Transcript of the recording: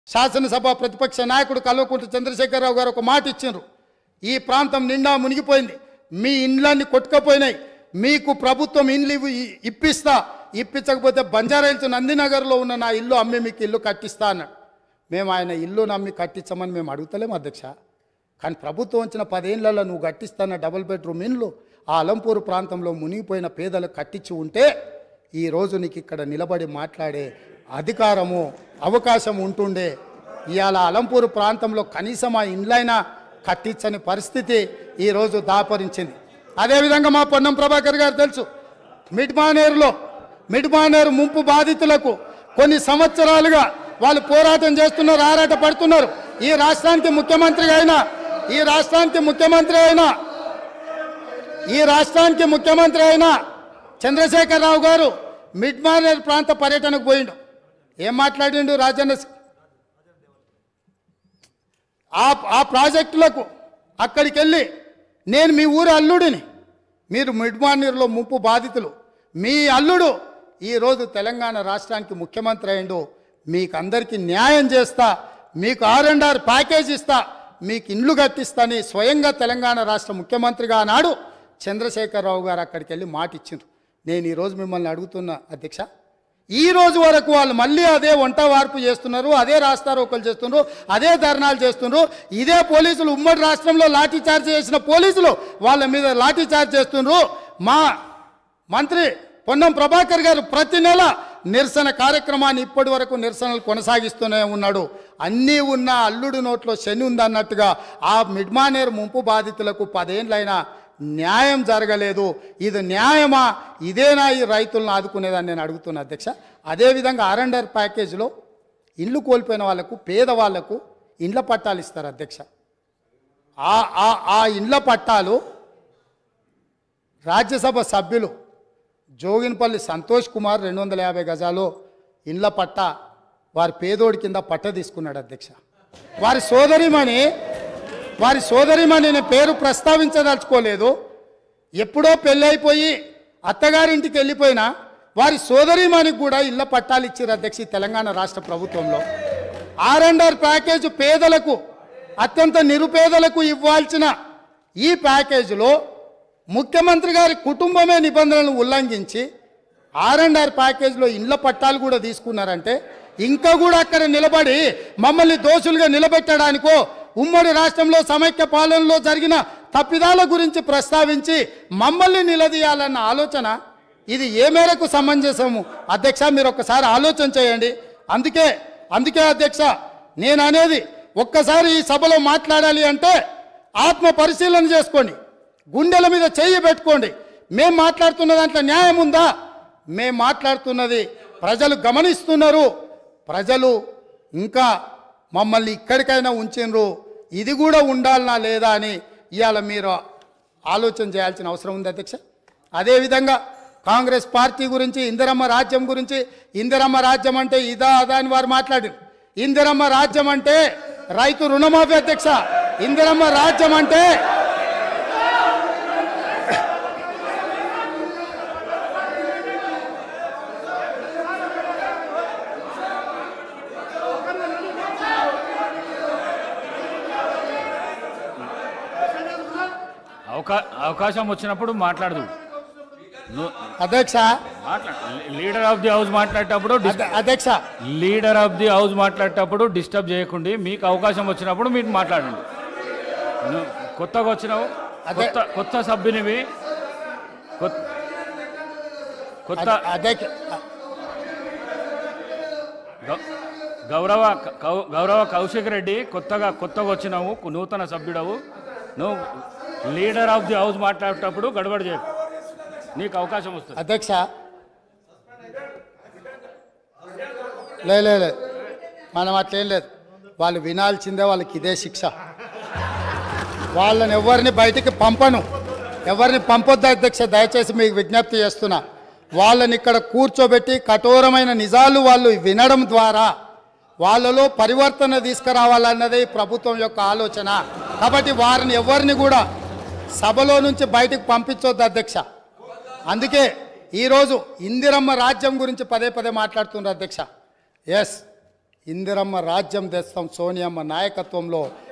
శాసనసభ ప్రతిపక్ష నాయకుడు కల్వకుంట్ల చంద్రశేఖరరావు గారు ఒక మాట ఇచ్చిండ్రు. ఈ ప్రాంతం నిండా మునిగిపోయింది, మీ ఇండ్లన్నీ కొట్టుకపోయినాయి, మీకు ప్రభుత్వం ఇండ్లు ఇప్పించకపోతే బంజారాహిల్స్ నందినగర్లో ఉన్న నా ఇల్లు అమ్మి మీకు ఇల్లు కట్టిస్తా అన్నాడు. మేము ఆయన ఇల్లు నమ్మి కట్టించమని మేము అడుగుతలేము అధ్యక్ష. కానీ ప్రభుత్వం వచ్చిన 10 ఏళ్లలో నువ్వు కట్టిస్తాన్న డబుల్ బెడ్రూమ్ ఇండ్లు ఆ అలంపూరు ప్రాంతంలో మునిగిపోయిన పేదలకు కట్టించి ఉంటే ఈరోజు నీకు ఇక్కడ నిలబడి మాట్లాడే అధికారము అవకాశం ఉంటుండే. ఇవాళ అలంపూరు ప్రాంతంలో కనీసం ఆ ఇండ్లైనా కట్టించని పరిస్థితి ఈరోజు దాపరించింది. అదేవిధంగా మా పొన్నం ప్రభాకర్ గారు తెలుసు, మిడ్మానేరు ముంపు బాధితులకు కొన్ని సంవత్సరాలుగా వాళ్ళు పోరాటం చేస్తున్నారు, ఆరాట పడుతున్నారు. ఈ రాష్ట్రానికి ముఖ్యమంత్రి అయిన చంద్రశేఖరరావు గారు మిడ్మానేరు ప్రాంత పర్యటనకు పోయిండు. ఏం మాట్లాడిండు? రాజన్న ఆ ప్రాజెక్టులకు అక్కడికి వెళ్ళి నేను మీ ఊరి అల్లుడిని, మీరు మిడ్మానేరులో ముంపు బాధితులు, మీ అల్లుడు ఈరోజు తెలంగాణ రాష్ట్రానికి ముఖ్యమంత్రి అయిండు, మీకు అందరికీ న్యాయం చేస్తా, మీకు R&R ప్యాకేజ్ ఇస్తా, మీకు ఇండ్లు కట్టిస్తాని స్వయంగా తెలంగాణ రాష్ట్ర ముఖ్యమంత్రిగా నాడు చంద్రశేఖరరావు గారు అక్కడికి వెళ్ళి మాట ఇచ్చిండ్రు. నేను ఈరోజు మిమ్మల్ని అడుగుతున్నా అధ్యక్ష, ఈ రోజు వరకు వాళ్ళు మళ్ళీ అదే వంట వార్పు చేస్తున్నారు, అదే రాస్తారోకలు చేస్తున్నారు, అదే ధర్నాలు చేస్తున్నారు. ఇదే పోలీసులు ఉమ్మడి రాష్ట్రంలో లాఠీ చార్జ్ చేసిన పోలీసులు వాళ్ళ మీద లాఠీ చార్జ్ చేస్తున్నారు. మా మంత్రి పొన్నం ప్రభాకర్ గారు ప్రతి నెల నిరసన కార్యక్రమాన్ని ఇప్పటి వరకు నిరసనలు కొనసాగిస్తూనే ఉన్నాడు. అన్నీ ఉన్న అల్లుడు నోట్లో శని ఉందన్నట్టుగా ఆ మిడ్మానేరు ముంపు బాధితులకు 10 ఏళ్ళైనా న్యాయం జరగలేదు. ఇది న్యాయమా? ఇదేనా ఈ రైతులను ఆదుకునేదని నేను అడుగుతున్నా అధ్యక్ష. అదేవిధంగా R&R ప్యాకేజీలో ఇల్లు కోల్పోయిన వాళ్ళకు, పేదవాళ్లకు ఇండ్ల పట్టాలు ఇస్తారు అధ్యక్ష. ఆ ఇండ్ల పట్టాలు రాజ్యసభ సభ్యులు జోగిన్పల్లి సంతోష్ కుమార్ 250 గజాలు ఇండ్ల పట్ట వారి పేదోడి కింద పట్ట తీసుకున్నాడు అధ్యక్ష. వారి సోదరిమణి నేను పేరు ప్రస్తావించదలుచుకోలేదు. ఎప్పుడో పెళ్ళైపోయి అత్తగారింటికి వెళ్ళిపోయినా వారి సోదరిమణికి కూడా ఇళ్ల పట్టాలు ఇచ్చారు అధ్యక్ష తెలంగాణ రాష్ట్ర ప్రభుత్వంలో. R&R ప్యాకేజ్ పేదలకు, అత్యంత నిరుపేదలకు ఇవ్వాల్సిన ఈ ప్యాకేజీలో ముఖ్యమంత్రి గారి కుటుంబమే నిబంధనలను ఉల్లంఘించి R&R ప్యాకేజీలో ఇళ్ల పట్టాలు కూడా తీసుకున్నారంటే ఇంకా కూడా అక్కడ నిలబడి మమ్మల్ని దోషులుగా నిలబెట్టడానికో, ఉమ్మడి రాష్ట్రంలో సమైక్య పాలనలో జరిగిన తప్పిదాల గురించి ప్రస్తావించి మమ్మల్ని నిలదీయాలన్న ఆలోచన ఇది ఏ మేరకు సమంజసము అధ్యక్ష? మీరు ఒక్కసారి ఆలోచన చేయండి. అందుకే అధ్యక్ష నేను అనేది, ఒక్కసారి ఈ సభలో మాట్లాడాలి అంటే ఆత్మ పరిశీలన చేసుకోండి, గుండెల మీద చెయ్యి పెట్టుకోండి. మేము మాట్లాడుతున్న దాంట్లో న్యాయం ఉందా? మేము మాట్లాడుతున్నది ప్రజలు గమనిస్తున్నారు. ప్రజలు ఇంకా మమ్మల్ని ఇక్కడికైనా ఉంచినరు, ఇది కూడా ఉండాలనా లేదా అని ఇవాళ మీరు ఆలోచన చేయాల్సిన అవసరం ఉంది అధ్యక్ష. అదేవిధంగా కాంగ్రెస్ పార్టీ గురించి, ఇందిరమ్మ రాజ్యం గురించి, ఇందిరమ్మ రాజ్యం అంటే ఇదా అదా అని వారు మాట్లాడారు. ఇందిరమ్మ రాజ్యం అంటే రైతు రుణమాఫీ అధ్యక్ష. ఇందిరమ్మ రాజ్యం అంటే అవకాశం వచ్చినప్పుడు మాట్లాడదు అధ్యక్ష. లీడర్ ఆఫ్ ది హౌస్ మాట్లాడేటప్పుడు అధ్యక్ష, లీడర్ ఆఫ్ ది హౌస్ మాట్లాడేటప్పుడు డిస్టర్బ్ చేయకుండా మీకు అవకాశం వచ్చినప్పుడు మీరు మాట్లాడండి. కొత్తగా వచ్చినావు, కొత్త సభ్యునివి, కొత్త గౌరవ కౌశిక్ రెడ్డి కొత్తగా వచ్చినావు, నూతన సభ్యుడవు. నువ్వు లీడర్ ఆఫ్ ది హౌస్ మాట్లాడేటప్పుడు గడబడి చేయకు, నీకు అవకాశం వస్తుంది అధ్యక్ష. లేదు మనం అట్లేం లేదు, వాళ్ళు వినాల్సిందే, వాళ్ళకి ఇదే శిక్ష. వాళ్ళని ఎవరిని బయటికి ఎవరిని పంపొద్దు అధ్యక్ష. దయచేసి మీకు విజ్ఞప్తి చేస్తున్నా, వాళ్ళని ఇక్కడ కూర్చోబెట్టి కఠోరమైన నిజాలు వాళ్ళు వినడం ద్వారా వాళ్ళలో పరివర్తన తీసుకురావాలన్నదే ప్రభుత్వం యొక్క ఆలోచన. కాబట్టి వారిని ఎవరిని కూడా సభలో నుంచి బయటకు పంపించొద్దు అధ్యక్ష. అందుకే ఈరోజు ఇందిరమ్మ రాజ్యం గురించి పదే మాట్లాడుతున్నారు అధ్యక్ష. ఎస్, ఇందిరమ్మ రాజ్యం తెస్తాం సోనియమ్మ నాయకత్వంలో